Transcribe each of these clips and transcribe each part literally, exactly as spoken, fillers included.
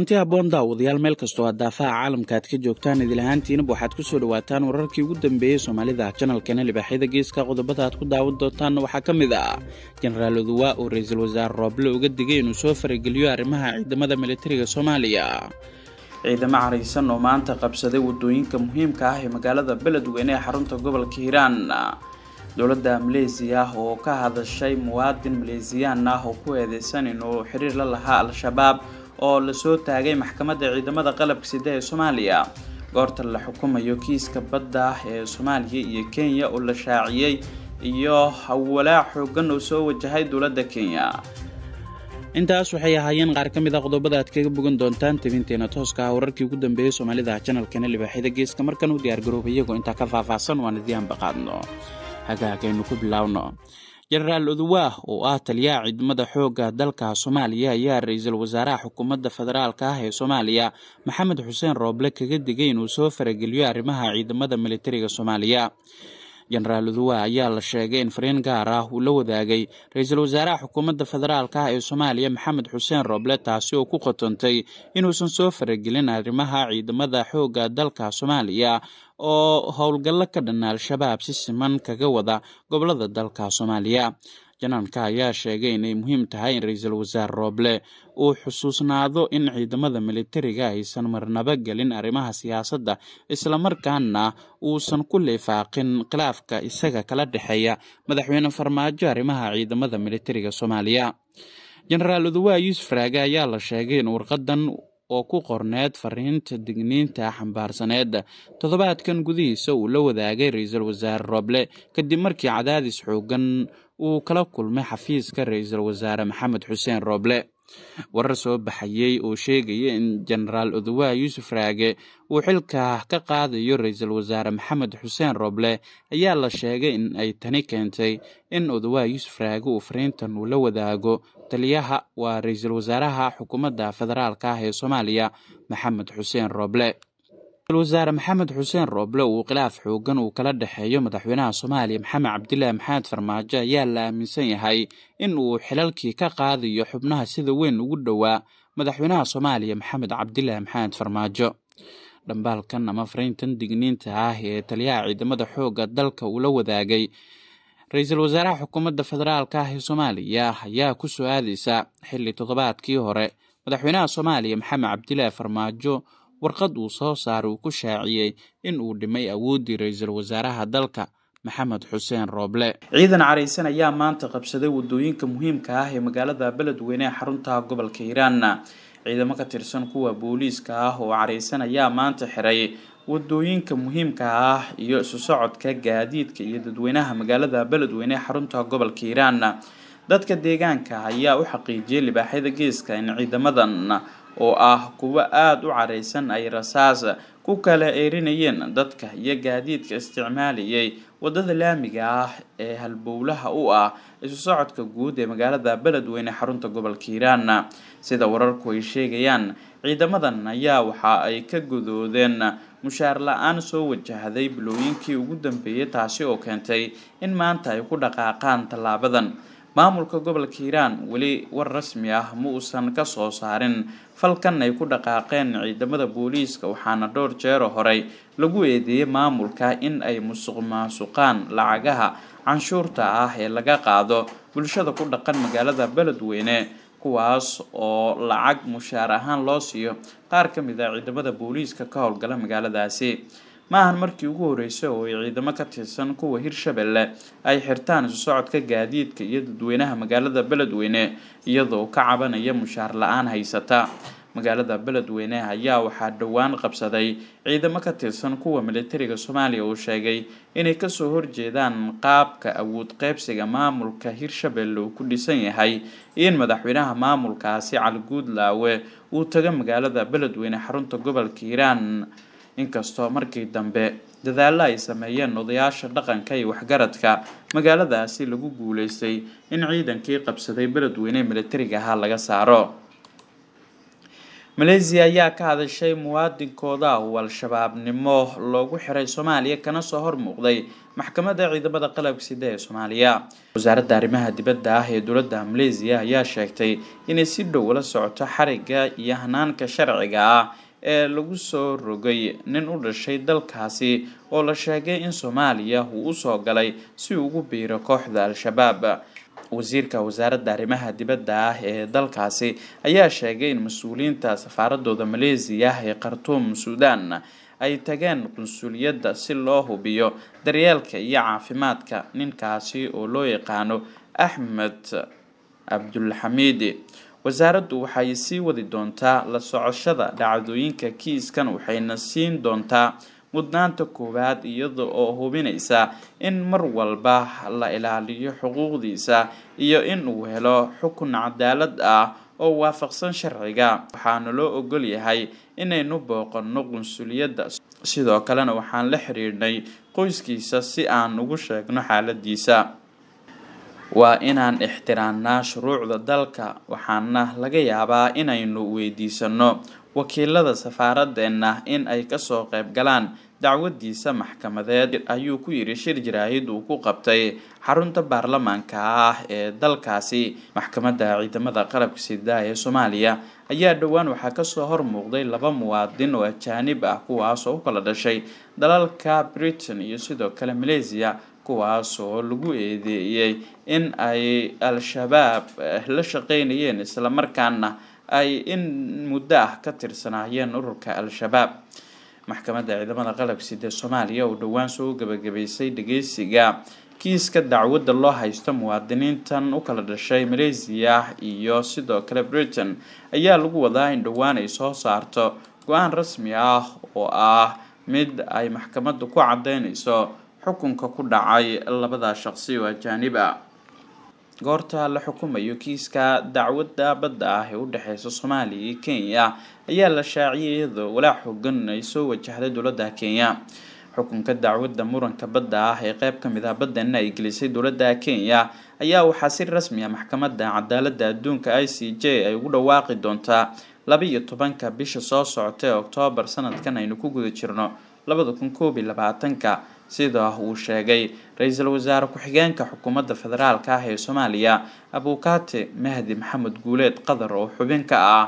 kulanti habboon daawadayaal meel kastoo aad daafaha caalamka aad ka joogtaan idil ahaantiinaba waxaad ku soo dhawaataan wararkii ugu dambeeyey Soomaalida channelkeena libaaxyada geeska qodobada aad ku daawan doontaan waxaa ka mid ah Generaal Oduwa oo ra'iisul wasaare Roble uga digay inuu soo farageliyo arrimaha ciidamada militariga Soomaaliya. ciidamo caraysan oo maanta qabsaday wadooyinka muhiimka ah ee magaalada Beledweyne ee xarunta gobolka Hiiraan. dowladda Malaysia oo ka hadashay muwaadin Malaysian ah oo ku eedeysan inuu xiriir la lahaa Al-Shabaab oo la soo taagay maxkamadda ciidamada qalabka sida ee Soomaaliya. goorta la xukumayo kiiska badda ee Soomaaliya iyo Kenya oo la shaaciyay iyo hawlaa xooggan oo soo wajahay dowladda Kenya. intaas waxay ahaayeen qaar ka mid ah qodobada aad kaga bogan doontaan tabinteena tooska ah wararkii ugu dambeeyay Soomaalida channelkeena libaaxyada geeska markan u diyaar garoobay iyagoo inta ka faahfaahsan waan idin baqaadno. hagaagaynu ku bilowno. Generaal Oduwa oo ah taliyaha ciidamada xoogga dalka Soomaaliya ayaa ra'iisul wasaaraha xukuumadda federaalka ah ee Soomaaliya Maxamed Xuseen Roble kaga digay inuu soo farageliyo arrimaha ciidamada militariga Soomaaliya. Generaal Oduwa ayaa la sheegay in fariin gaar ah uu la wadaagay ra'iisul wasaaraha xukuumadda federaalka ah ee Soomaaliya Maxamed Xuseen Roble taasi oo ku qotantay inuusan soo faragelin arrimaha ciidamada xoogga dalka Soomaaliya oo howlgallo ka dhan Al-Shabaab si siman kaga wada gobolada dalka Soomaaliya. Janaanka ayaa sheegay inay muhiim tahay in ra'iisul wasaare Roble uu xusuusnaado in ciidamada militariga aysan marnaba galin arrimaha siyaasadda isla markaana uusan ku leefaaqin khilaafka isaga kala dhaxeeya madaxweyne Farmaajo arrimaha ciidamada militariga Soomaaliya. Generaal Oduwa Yuusuf Raage ayaa la sheegay in warqadan oo ku qorneed fariinta digniinta xambaarsaneed toddobaadkan gudihiisa uu la wadaagay ra'iisul wasaare Roble kadib markii cadaadis xooggan uu kala kulmay xafiiska ra'iisul wasaare Maxamed Xuseen Roble. warar soo baxayay oo sheegaya in Generaal Oduwa Yuusuf Raage uu xilka ka qaadayo ra'iisul wasaare Maxamed Xuseen Roble ayaa la sheegay in ay tani keentay in Oduwa Yuusuf Raage uu fariintan uu la wadaago taliyaha waa ra'iisul wasaaraha xukuumadda federaalka ah ee Soomaaliya Maxamed Xuseen Roble. ra'iisul wasaare Maxamed Xuseen Roble uu khilaaf xooggan uu kala dhaxeeyo madaxweynaha Soomaaliya Maxamed Cabdilaahi Maxamed Farmaajo ayaa la aaminsan yahay in uu xilalkii ka qaadayo xubnaha sida weyn ugu dhawaa madaxweynaha Soomaaliya Maxamed Cabdilaahi Maxamed Farmaajo. dambaalkan ama fariintan digniinta ah ee taliyaha ciidamada xoogga dalka uu la wadaagay ra'iisul wasaaraha xukuumadda federaalka ah ee Soomaaliya ayaa ku soo aadaysa xilli toddobaadkii hore madaxweynaha Soomaaliya Maxamed Cabdilaahi Farmaajo warqad uu soo saaray uu ku shaaciyay in uu dhimay awoodii ra'iisul wasaaraha dalka Maxamed Xuseen Roble. ciidan caraysan ayaa maanta qabsaday wadooyinka muhiimka ah ee magaalada Beledweyne ee xarunta gobolka Hiiraan. ciidamo ka tirsan kuwa booliiska ah oo caraysan ayaa maanta xiray wadooyinka muhiimka ah iyo isu socodka gaadiidka iyo dadweynaha magaalada Beledweyne ee xarunta gobolka Hiiraan. dadka deegaanka ayaa u xaqiijiyay libaaxyada geeska in ciidamadan oo ah kuwa aad u caraysan ay rasaas ku kala eerinayeen dadka iyo gaadiidka isticmaalayay wadada laamiga ah ee halbowlaha u ah isu socodka guud ee magaalada Beledweyne xarunta gobolka Hiiraan. sida wararku ay sheegayaan ciidamadan ayaa waxa ay ka gudoodeen mushaar la'aan soo wajahday bilooyinkii ugu dambeeyay taasi oo keentay in maanta ay ku dhaqaaqaan talaabadan. maamulka gobolka Hiiraan wali war rasmi ah ma uusan ka soo saarin falkan ay ku dhaqaaqeen ciidamada booliiska waxaana dhowr jeer hore lagu eedeeyay maamulka in ay musuqmaasuqaan lacagaha canshuurta ah ee laga qaado bulshada ku dhaqan magaalada Beledweyne kuwaas oo lacag mushaar ahaan loo siiyo qaar ka mid ah ciidamada booliiska ka howlgala magaaladaasi. maahan markii ugu horeysay oo ciidamo ka tirsan kuwa Hirshabelle ay xirtaan isu socodka gaadiidka iyo dadweynaha magaalada Beledweyne iyadoo ka cabanaya mushaar la'aan haysata. magaalada Beledweyne ayaa waxaa dhawaan qabsaday ciidamo ka tirsan kuwa militariga Soomaaliya oo sheegay inay ka soo horjeedaan qaabka awood qaybsiga maamulka Hirshabelle uu ku dhisan yahay in madaxweynaha maamulkaasi Cali Guudlaawe uu taga magaalada Beledweyne xarunta gobolka Hiiraan. inkastoo markii dambe dadaalo ay sameeyeen odayaasha dhaqanka iyo waxgaradka magaaladaasi lagu guuleystay in ciidankii qabsaday Beledweyne militariga ah laga saaro. Malaysia ayaa ka hadashay muwaadinkooda oo al-shabaabnimo loogu xiray Soomaaliya kana soo hormuuqday maxkamadda ciidamada qalabka sida ee Soomaaliya. Wasaaradda arrimaha dibadda ah ee dowladda Malaysia ayaa sheegtay inay si dhow ula socoto xariga iyo hanaanka sharciga ah ee lagu soo rogay nin u dhashay dalkaasi oo la sheegay in Soomaaliya uu u soo galay si uu ugu biiro kooxda al-shabaab. wasiirka wasaaradda arrimaha dibadda ah ee dalkaasi ayaa sheegay in mas'uuliyiinta safaaradooda Malaysia ee Khartoum, Suudaan ay tageen qunsuliyadda si loo hubiyo daryeelka iyo caafimaadka ninkaasi oo loo yaqaano Ahmed Abdulhamid. wasaaraddu waxay sii wadi doontaa la socoshada dhacdooyinka kiiskan waxayna siin doontaa mudnaanta koowaad iyada oo hubinaysa in mar walba la ilaaliyo xuquuqdiisa iyo in uu helo xukun cadaalad ah oo waafaqsan sharciga. waxaana loo ogol yahay inaynu booqanno qunsuliyadda, sidoo kalena waxaan la xiriirnay qoyskiisa si aan ugu sheegno xaaladiisa. waa inaan ixtiraamnaa shuruucda dalka, waxaana laga yaabaa inaynu weydiisano wakiilada safaaraddeena in ay ka soo qayb galaan dacwadiisa maxkamadeed, ayuu ku yiri shir jaraa'id uu ku qabtay xarunta baarlamaanka ah ee dalkaasi. maxkamadda ciidamada qalabka sida ee Soomaaliya ayaa dhowaan waxaa ka soo hormuuqday laba muwaadin oo ajaanib ah kuwaas oo u kala dhashay dalalka Britain iyo sidoo kale Malaysia, kuwaas oo lagu eedeeyay in ay al-shabaab la shaqeynayeen isla markaana ay in muddo ah ka tirsanaayeen ururka al-shabaab. maxkamadda ciidamada qalabka sida Soomaaliya oo dhowaan soo gabagabaysay dhageysiga kiiska dacwadda loo haysto muwaadiniintan u kala dhashay Malaysia iyo sidoo kale Britain ayaa lagu wadaa in dhowaan ay soo saarto go'aan rasmi ah oo ah mid ay maxkamaddu ku cadeynayso xukunka ku dhacay labada shaqsi oo ajaanib ah. goorta la xukumayo kiiska dacwadda badda ah ee u dhaxaysa Soomaaliya iyo Kenya ayaa la shaaciyay iyadoo walaac xooggan ay soo wajahday dowladda Kenya. xukunka dacwadda muranka badda ah ee qayb ka mid ah badana ay gelisay dowladda Kenya ayaa waxaa si rasmi ah maxkamadda cadaaladda adduunka I C J ay ugu dhawaaqi doontaa laba iyo tobanka bisha soo socota ee Oktoobar sanadkan aynu ku guda jirno labada kun koob iyo labaatanka, sida uu sheegay ra'iisul wasaare ku-xigeenka xukuumadda federaalka ah ee Soomaaliya Abukaate Mahdi Maxamed Guuleed Qadar oo xubin ka ah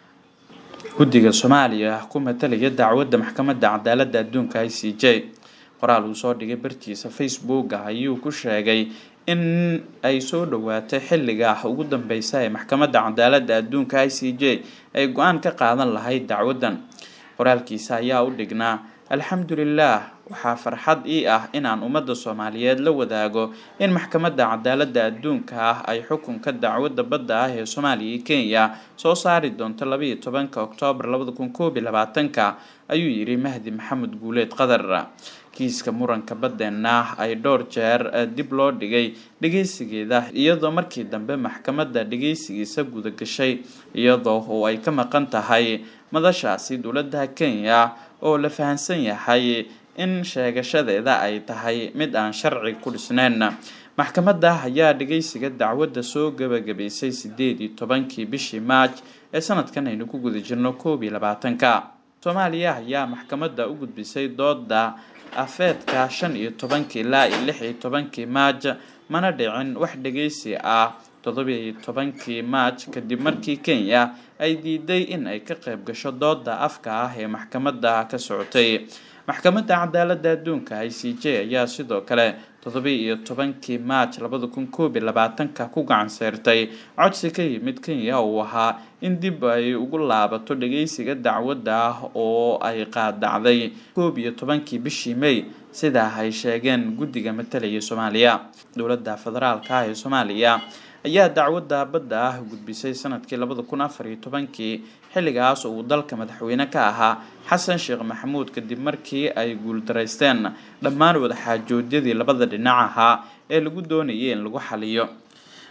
guddiga Soomaaliya ku matalaya dacwadda maxkamadda cadaaladda adduunka I C J. qoraal uu soo dhigay bartiisa Facebook ayuu ku sheegay in ay soo dhawaatay xilliga ugu dambeysay ee maxkamadda cadaaladda adduunka I C J ay go'aan ka qaadan lahayd dacwaddan. qoraalkiisa ayaa u dhignaa: alxamdulillaah, waxaa farxad ii ah inaan ummadda Soomaaliyeed la wadaago in maxkamadda cadaaladda adduunka ah ay xukunka dacwadda badda ah ee Soomaaliya iyo Kenya soo saari doonto laba iyo tobanka Oktoobar labada kun koob iyo labaatanka, ayuu yiri Mahdi Maxamed Guuleed Qadar. kiiska muranka baddeena ay dhowr jeer dib loo dhigay dhageysigeeda iyadoo markii dambe maxkamadda dhageysigiisa guda gashay iyadoo oo ay ka maqan tahay madashaasi dowladda Kenya oo la fahansan yahay in sheegashadeeda ay tahay mid aan sharci ku dhisnayn. maxkamadda ayaa dhageysiga dacwadda soo gabagabaysay sideed iyo tobankii bishii March ee sanadkan aynu ku guda jirno koob iyo labaatanka. Soomaaliya ayaa maxkamadda u gudbisay dooda afeedka shan iyo tobankii ilaa lix iyo tobankii March, mana dhicin wax dhageysi ah toddoba iyo tobankii March kadib markii Kenya ay diiday in ay ka qayb gasho dooda afka ah ee maxkamadda ka socotay. maxkamadda cadaaladda adduunka I C J ayaa sidoo kale toddoba iyo tobankii March labada kun koob iyo labaatanka ku gacan saartay codsi ka yimid Kenya oo ahaa in dib ay ugu laabato dhageysiga dacwadda oo ay qaadacday koob iyo tobankii bishii May, sida ay sheegeen guddiga matalaya Soomaaliya. dowladda federaalka ah ee Soomaaliya ayaa dacwadda badda ah gudbisay sanadkii labada kun afar iyo tobankii, xilligaas oo uu dalka madaxweyne ka ahaa Xasan Sheekh Maxamuud kadib markii ay guuldareysteen dhammaan wada xaajoodyadii labada dhinac ahaa ee lagu doonayay in lagu xaliyo.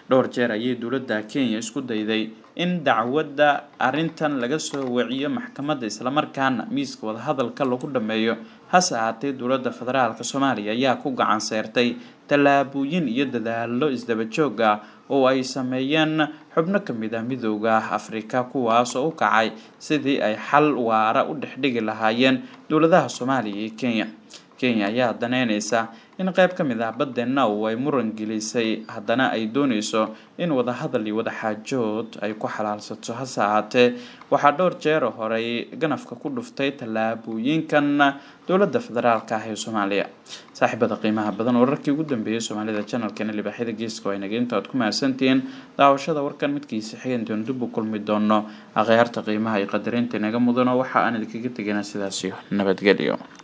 dhowr jeer ayay dowladda Kenya isku dayday in dacwadda arrintan laga soo wiciyo maxkamadda isla markaana miiska wada hadalka lagu dhameeyo hase ahaatee dowladda federaalka Soomaaliya ayaa ku gacan saartay tallaabooyin iyo dadaallo isdaba joog ah oo ay sameeyeen xubno ka mid ah midowga Afrika kuwaas oo u kacay sidii ay xal waara u dhexdhigi lahaayeen dowladaha Soomaaliya iyo Kenya. Kenya ayaa daneynaysa in qayb ka mid ah baddeena oo ay muran gelisay haddana ay doonayso in wada hadal iyo wada xaajood ay ku xalaalsato hase ahaatee waxaa dhowr jeer horey ganafka ku dhuftay tallaabooyinkan dowladda federaalka ah ee Soomaaliya. saaxiibada qiimaha badan wararkii ugu dambeeyay Soomaalida channelkeena Libaaxyada Geeska waa inaga inta aad ku mahadsantihiin daawashada warkan midkiisa xigeen doon dib u kulmi doono akhyaarta qiimaha iyo qadarinta inaga mudano waxa aan idinkaga tegaynaa sidaas iyo nabadgelyo.